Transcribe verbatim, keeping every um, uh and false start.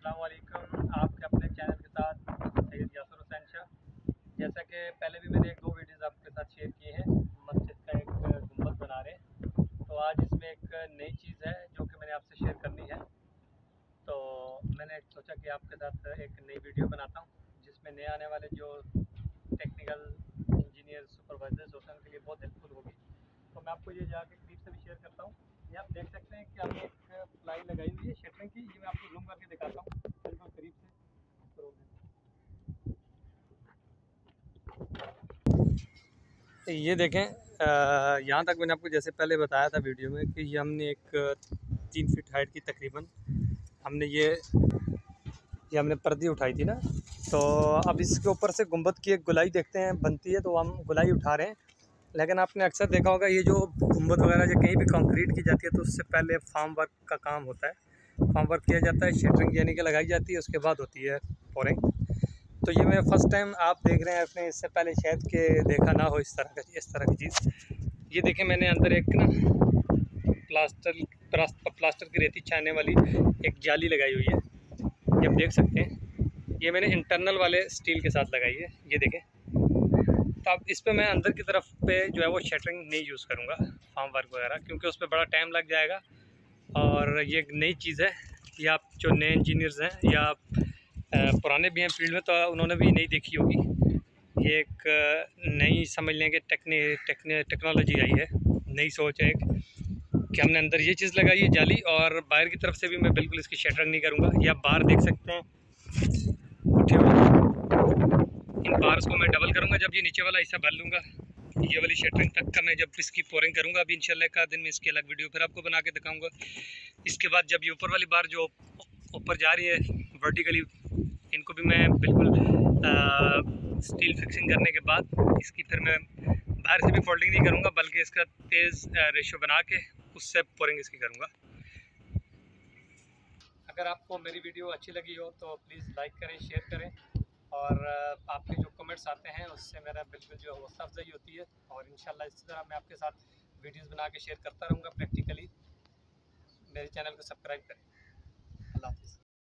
अस्सलाम वालेकुम। आपके अपने चैनल के साथ सैयद यासर हुसैन शाह। जैसा कि पहले भी मैंने एक दो वीडियोज़ आपके साथ शेयर किए हैं, मस्जिद का एक गुंबद बना रहे हैं। तो आज इसमें एक नई चीज़ है जो कि मैंने आपसे शेयर करनी है। तो मैंने सोचा कि आपके साथ एक नई वीडियो बनाता हूँ जिसमें नए आने वाले जो टेक्निकल इंजीनियर सुपरवाइजर्स होते हैं उनके लिए बहुत हेल्पफुल होगी। तो मैं आपको ये जाके करीब से भी शेयर करता हूँ। ये आप देख सकते हैं कि आपने एक प्लाई लगाई हुई है शटरिंग की। ये मैं आपको जूम करके दिखाता हूँ बिल्कुल करीब से। ये देखें, यहाँ तक मैंने आपको जैसे पहले बताया था वीडियो में कि ये हमने एक तीन फीट हाइट की तकरीबन हमने ये ये हमने पर्दी उठाई थी ना। तो अब इसके ऊपर से गुंबद की एक गुलाई देखते हैं बनती है, तो हम गुलाई उठा रहे हैं। लेकिन आपने अक्सर देखा होगा ये जो गुंबद वगैरह जो कहीं भी कंक्रीट की जाती है तो उससे पहले फार्म वर्क का काम होता है। फार्म वर्क किया जाता है, शटरिंग यानी कि लगाई जाती है, उसके बाद होती है पोरिंग। तो ये मैं फ़र्स्ट टाइम आप देख रहे हैं, आपने इससे पहले शायद के देखा ना हो इस तरह का इस तरह की चीज़। ये देखें, मैंने अंदर एक ना प्लास्टर प्लास्टर की रेती छाने वाली एक जाली लगाई हुई है, ये आप देख सकते हैं। ये मैंने इंटरनल वाले स्टील के साथ लगाई है, ये देखें। तो अब इस पे मैं अंदर की तरफ पे जो है वो शटरिंग नहीं यूज़ करूँगा फार्म वर्क वगैरह, क्योंकि उस पर बड़ा टाइम लग जाएगा। और ये एक नई चीज़ है, ये आप जो नए इंजीनियर्स हैं या पुराने भी हैं फील्ड में तो उन्होंने भी नहीं देखी होगी। ये एक नई समझ लें कि टेक्नी टेक्नी टेक्नोलॉजी आई है, नई सोच है एक कि हमने अंदर ये चीज़ लगाई है जाली, और बाहर की तरफ से भी मैं बिल्कुल इसकी शटरिंग नहीं करूँगा। ये आप बाहर देख सकते हैं उठे हुए, इन बार्स को मैं डबल करूँगा जब ये नीचे वाला हिस्सा भर लूँगा। ये वाली शटरिंग तक का मैं जब इसकी पोरिंग करूँगा, अभी इंशाल्लाह का दिन में इसकी अलग वीडियो फिर आपको बना के दिखाऊँगा। इसके बाद जब ये ऊपर वाली बार जो ऊपर जा रही है वर्टिकली, इनको भी मैं बिल्कुल आ, स्टील फिक्सिंग करने के बाद इसकी फिर मैं बाहर से भी फोल्डिंग नहीं करूँगा, बल्कि इसका तेज़ रेशो बना के उससे पोरिंग इसकी करूँगा। अगर आपको मेरी वीडियो अच्छी लगी हो तो प्लीज़ लाइक करें, शेयर करें, और आपके जो कमेंट्स आते हैं उससे मेरा बिल्कुल जो हौसला अफजाई होती है। और इंशाल्लाह इसी तरह मैं आपके साथ वीडियोस बना के शेयर करता रहूँगा प्रैक्टिकली। मेरे चैनल को सब्सक्राइब करें। अल्लाह हाफ़िज़।